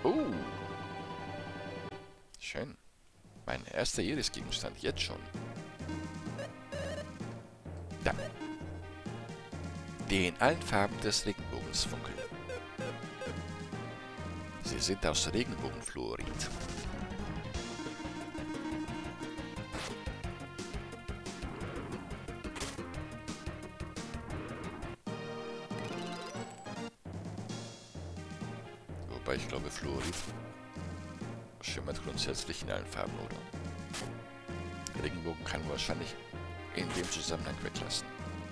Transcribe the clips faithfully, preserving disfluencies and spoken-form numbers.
Oh, schön. Mein erster Iris-Gegenstand, jetzt schon. Da. Die in allen Farben des Regenbogens funkeln. Sie sind aus Regenbogenfluorid. Wobei ich glaube, Fluorid schimmert grundsätzlich in allen Farben, oder? Regenbogen kann man wahrscheinlich in dem Zusammenhang weglassen.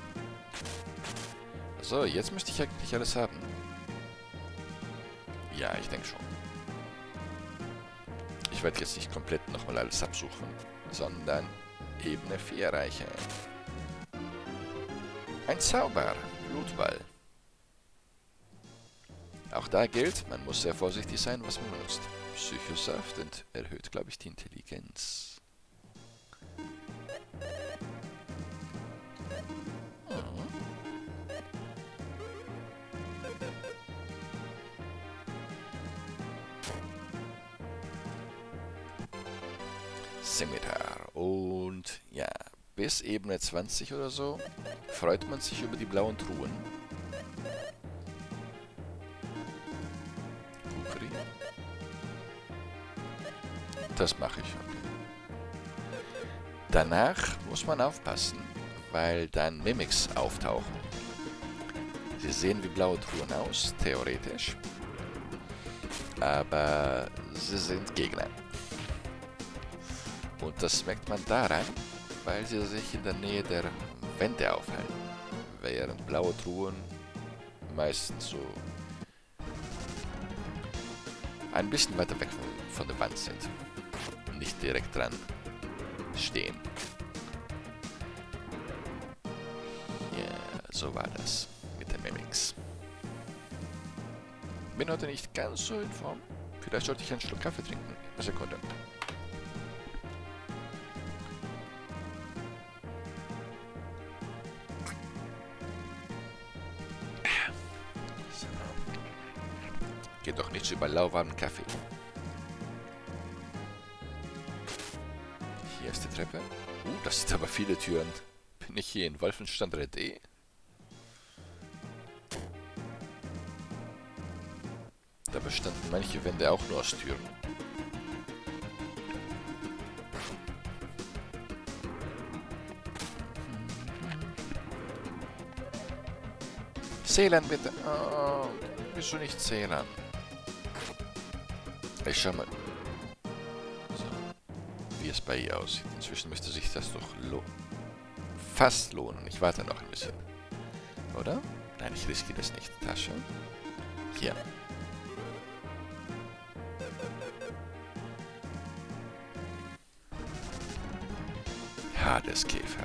So, jetzt müsste ich eigentlich alles haben. Ja, ich denke schon. Ich werde jetzt nicht komplett nochmal alles absuchen, sondern Ebene vier erreichen. Ein Zauber, Blutball. Auch da gilt, man muss sehr vorsichtig sein, was man benutzt. Psychosaft und erhöht, glaube ich, die Intelligenz. Mhm. Scimitar. Und ja, bis Ebene zwanzig oder so freut man sich über die blauen Truhen. Kukri. Das mache ich. Okay. Danach muss man aufpassen, weil dann Mimics auftauchen. Sie sehen wie blaue Truhen aus, theoretisch. Aber sie sind Gegner. Und das merkt man daran, weil sie sich in der Nähe der Wände aufhalten. Während blaue Truhen meistens so ein bisschen weiter weg von, von der Wand sind. Und nicht direkt dran stehen. Ja, so war das mit den Mimics. Bin heute nicht ganz so in Form. Vielleicht sollte ich einen Schluck Kaffee trinken. Eine Sekunde. So. Geht doch nichts über lauwarmen Kaffee. Hier ist die Treppe. Uh, das sind aber viele Türen. Bin ich hier in Wolfenstein drei D? Da bestanden manche Wände auch nur aus Türen. Zählern bitte. Oh, wieso nicht zählern? Ich schau mal, so, wie es bei ihr aussieht. Inzwischen müsste sich das doch lo fast lohnen. Ich warte noch ein bisschen. Oder? Nein, ich riskiere das nicht. Tasche. Hier. Hadeskäfer.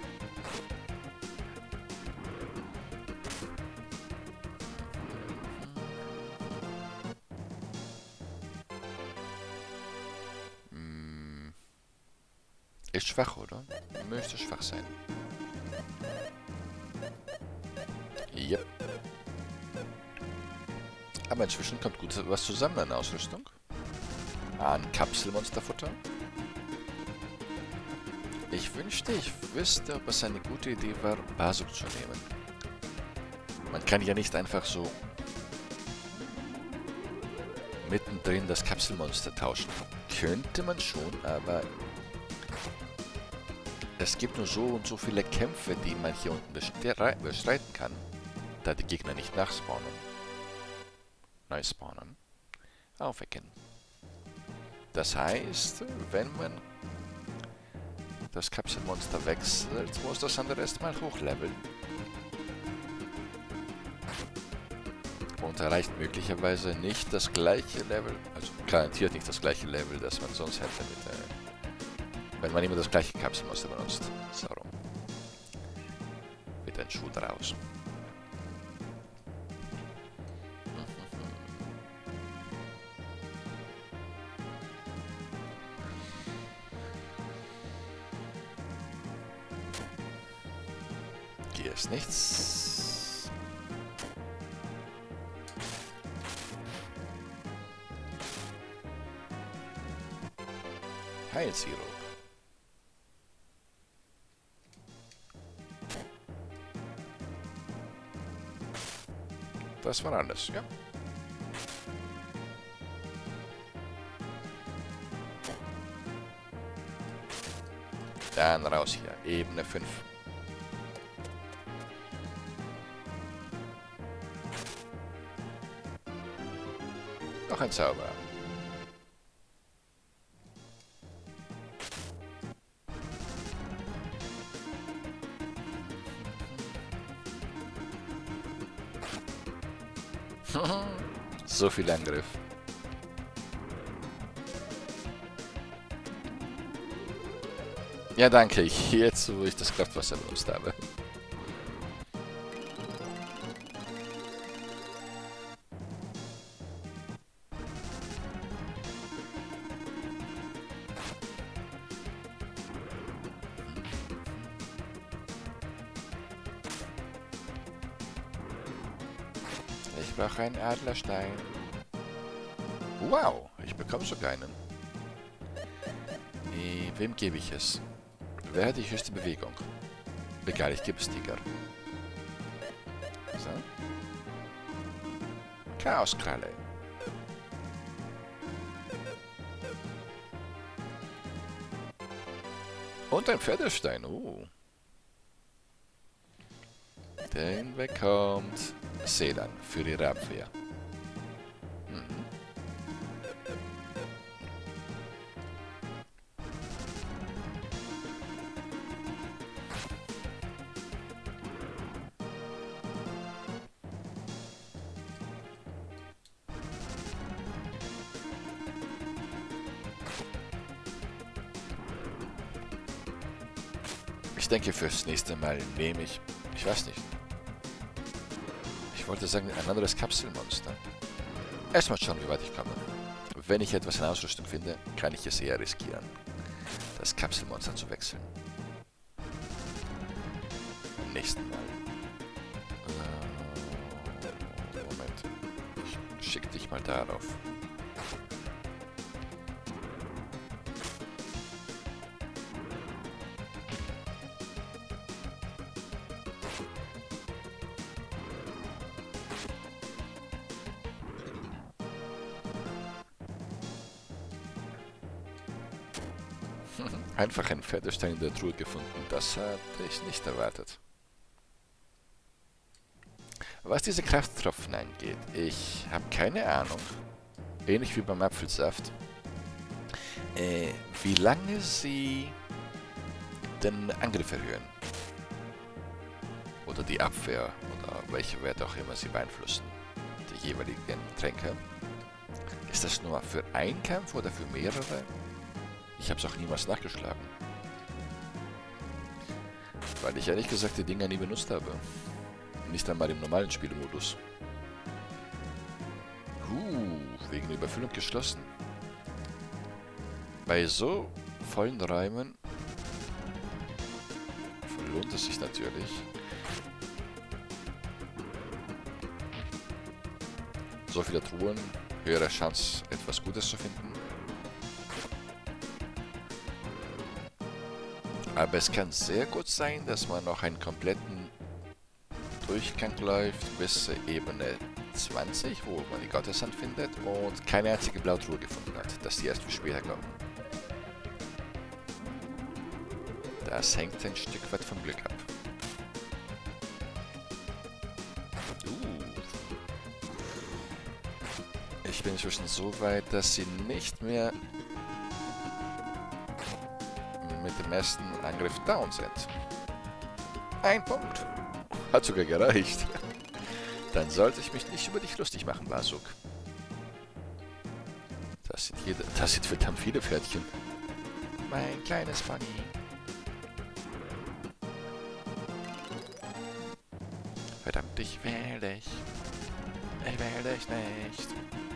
Hm. Ist schwach, oder? Müsste schwach sein. Yep. Aber inzwischen kommt gut was zusammen an Ausrüstung. An Kapselmonsterfutter. Ich wünschte, ich wüsste, ob es eine gute Idee war, Basuk zu nehmen. Man kann ja nicht einfach so mittendrin das Kapselmonster tauschen. Könnte man schon, aber es gibt nur so und so viele Kämpfe, die man hier unten bestreiten kann, da die Gegner nicht nachspawnen. Neu spawnen. Aufwecken. Das heißt, wenn man das Kapselmonster wechselt, muss das andere erstmal hochleveln. Und erreicht möglicherweise nicht das gleiche Level, also garantiert nicht das gleiche Level, das man sonst hätte, mit, äh, wenn man immer das gleiche Kapselmonster benutzt. So rum. Mit einem Schuh draus. Hier ist nichts. Heilsirup. Das war alles, ja. Dann raus hier, Ebene fünf. Noch ein Zauber. So viel Angriff. Ja, danke. Jetzt, wo ich das Kraftwasser benutzt habe. Ich brauche einen Adlerstein. Wow, ich bekomme sogar einen. Äh, wem gebe ich es? Wer hat die höchste Bewegung? Egal, ich gebe es Tiger. So. Chaoskralle. Und ein Pferdestein. Uh. Den bekommt Sedan für ihre Abwehr. Mhm. Ich denke, fürs nächste Mal nehme ich, ich weiß nicht, ich wollte sagen, ein anderes Kapselmonster. Erstmal schauen, wie weit ich komme. Wenn ich etwas in Ausrüstung finde, kann ich es eher riskieren, das Kapselmonster zu wechseln. Beim nächsten Mal. Äh, Moment. Ich schicke dich mal darauf. Einfach ein Pferdestein in der Truhe gefunden. Das hatte ich nicht erwartet. Was diese Krafttropfen angeht, ich habe keine Ahnung, ähnlich wie beim Apfelsaft, äh, wie lange sie den Angriff erhöhen. Oder die Abwehr, oder welche Werte auch immer sie beeinflussen. Die jeweiligen Tränke. Ist das nur für einen Kampf oder für mehrere? Ich habe es auch niemals nachgeschlagen. Weil ich ehrlich gesagt die Dinger nie benutzt habe. Nicht einmal im normalen Spielmodus. Uh, wegen Überfüllung geschlossen. Bei so vollen Räumen lohnt es sich natürlich. So viele Truhen, höhere Chance, etwas Gutes zu finden. Aber es kann sehr gut sein, dass man noch einen kompletten Durchgang läuft bis Ebene zwanzig, wo man die Gotteshand findet und keine einzige Blautruhe gefunden hat, dass die erst für später kommen. Das hängt ein Stück weit vom Glück ab. Uh. Ich bin inzwischen so weit, dass sie nicht mehr mit dem ersten Angriff down sind. Ein Punkt. Hat sogar gereicht. Dann sollte ich mich nicht über dich lustig machen, Basuk. Das sind, jede, das sind verdammt viele Pferdchen. Mein kleines Bunny. Verdammt, ich wähle dich. Ich wähle dich nicht.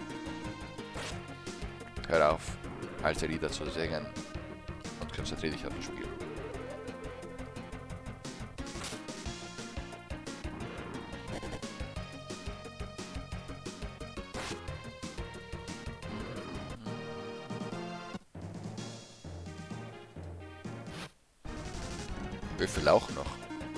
Hör auf, alte Lieder zu singen. Konzentriere dich auf das Spiel. Büffel auch noch.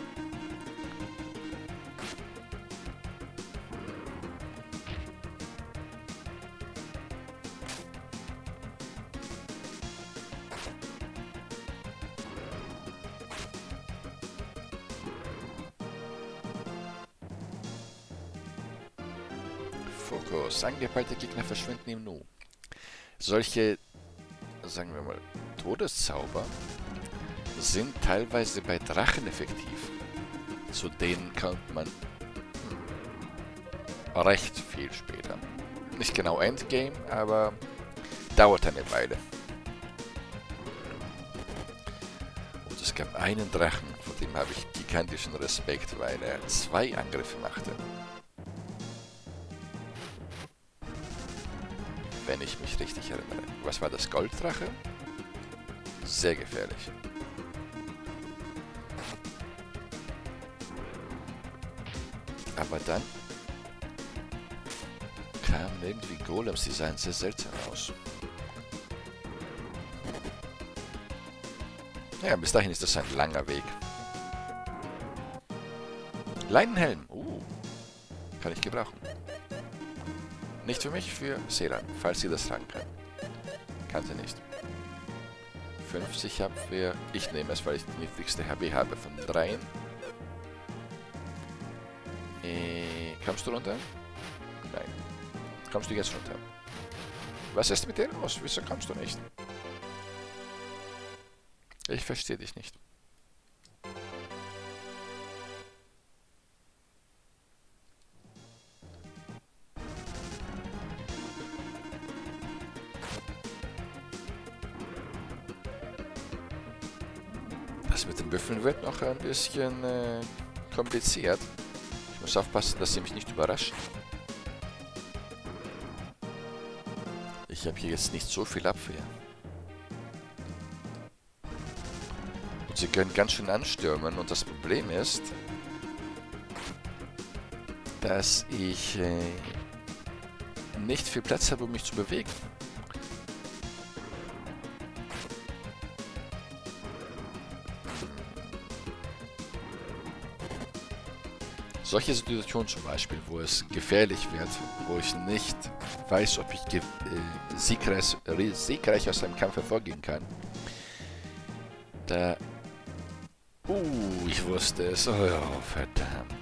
Fokus. Angepeilte Gegner verschwinden im Nu. Solche, sagen wir mal, Todeszauber sind teilweise bei Drachen effektiv. Zu denen kommt man recht viel später. Nicht genau Endgame, aber dauert eine Weile. Und es gab einen Drachen, vor dem habe ich gigantischen Respekt, weil er zwei Angriffe machte. Wenn ich mich richtig erinnere. Was war das? Golddrache? Sehr gefährlich. Aber dann kamen irgendwie Golems, die sahen sehr seltsam aus. Ja, bis dahin ist das ein langer Weg. Leinenhelm. Uh, kann ich gebrauchen. Nicht für mich, für Seran, falls sie das tragen kann. Kann sie nicht. fünfzig Abwehr. Ich nehme es, weil ich die niedrigste H P habe von dreien. Äh, kommst du runter? Nein. Kommst du jetzt runter? Was ist mit dir los? Wieso kommst du nicht? Ich verstehe dich nicht. Das mit den Büffeln wird noch ein bisschen äh, kompliziert. Ich muss aufpassen, dass sie mich nicht überraschen. Ich habe hier jetzt nicht so viel Abwehr. Und sie können ganz schön anstürmen. Und das Problem ist, dass ich äh, nicht viel Platz habe, um mich zu bewegen. Solche Situationen zum Beispiel, wo es gefährlich wird, wo ich nicht weiß, ob ich äh, siegreich, siegreich aus einem Kampf hervorgehen kann. Da... Uh, ich wusste es. Oh ja, verdammt.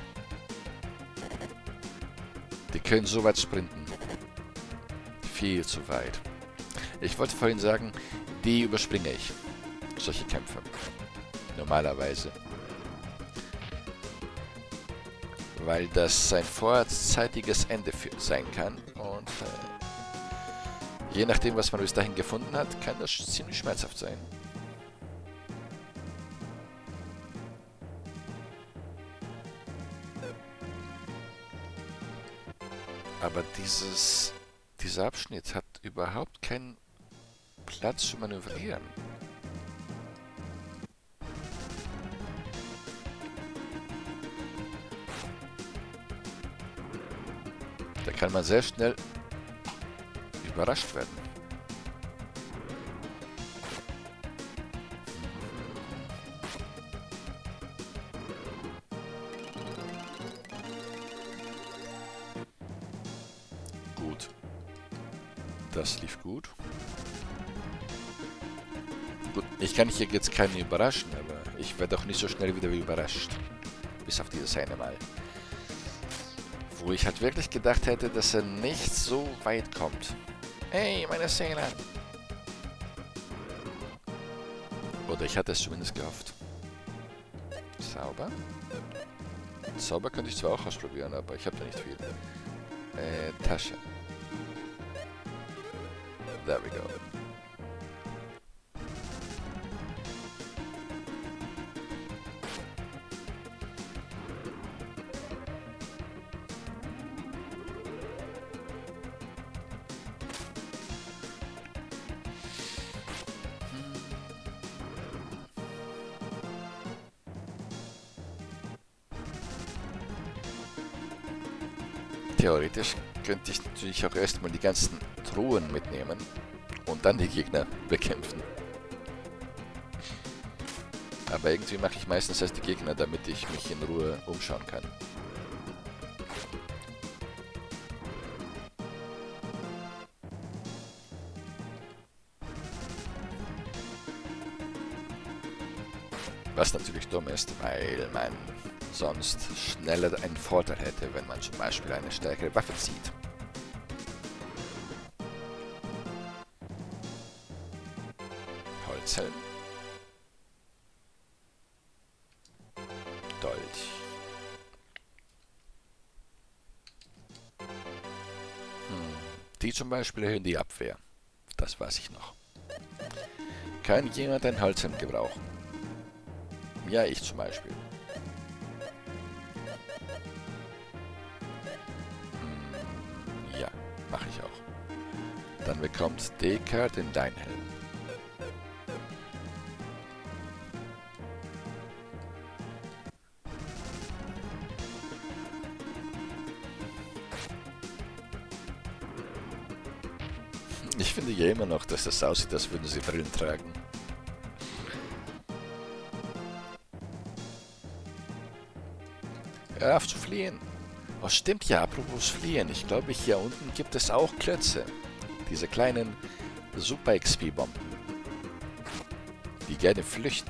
Die können so weit sprinten. Viel zu weit. Ich wollte vorhin sagen, die überspringe ich. Solche Kämpfe. Normalerweise. Weil das ein vorzeitiges Ende für, sein kann und äh, je nachdem, was man bis dahin gefunden hat, kann das ziemlich schmerzhaft sein. Aber dieses, dieser Abschnitt hat überhaupt keinen Platz zu manövrieren. Da kann man sehr schnell überrascht werden. Gut. Das lief gut. Gut, ich kann hier jetzt keinen überraschen, aber ich werde auch nicht so schnell wieder überrascht. Bis auf dieses eine Mal. Wo ich halt wirklich gedacht hätte, dass er nicht so weit kommt. Hey, meine Seele! Oder ich hatte es zumindest gehofft. Zauber? Zauber könnte ich zwar auch ausprobieren, aber ich habe da nicht viel. Äh, Tasche. There we go. Theoretisch könnte ich natürlich auch erstmal die ganzen Truhen mitnehmen und dann die Gegner bekämpfen. Aber irgendwie mache ich meistens erst die Gegner, damit ich mich in Ruhe umschauen kann. Was natürlich dumm ist, weil man sonst schneller einen Vorteil hätte, wenn man zum Beispiel eine stärkere Waffe zieht. Holzhelm. Dolch. Hm. Die zum Beispiel erhöhen die Abwehr. Das weiß ich noch. Kann jemand ein Holzhelm gebrauchen? Ja, ich zum Beispiel. Hm, ja, mache ich auch. Dann bekommt Dekard in dein Helm. Ich finde ja immer noch, dass das aussieht, als würden sie Brillen tragen. Hör auf zu fliehen. Oh, stimmt ja, apropos fliehen. Ich glaube, hier unten gibt es auch Klötze. Diese kleinen Super-X P-Bomben. Die gerne flüchten.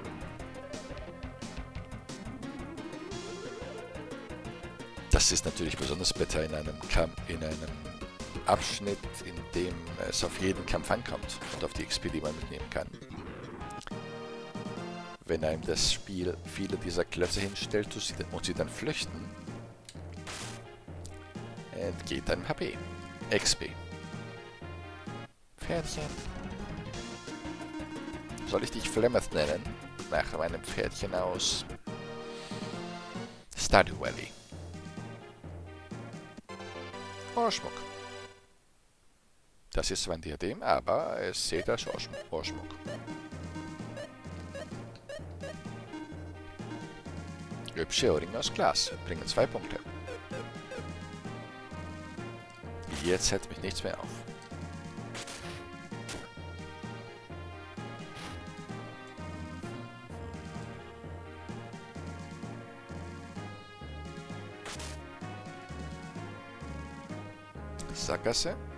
Das ist natürlich besonders bitter in einem Kampf, in einem Abschnitt, in dem es auf jeden Kampf ankommt und auf die X P, die man mitnehmen kann. Wenn einem das Spiel viele dieser Klötze hinstellt und sie dann flüchten, entgeht einem H P. X P. Pferdchen. Soll ich dich Flemeth nennen? Nach meinem Pferdchen aus Stardew Valley. Ohrschmuck. Das ist zwar ein Diadem, aber es zählt als Ohrschmuck. Hübsche Ohrringe aus Glas bringen zwei Punkte. Jetzt hält mich nichts mehr auf. Sackgasse.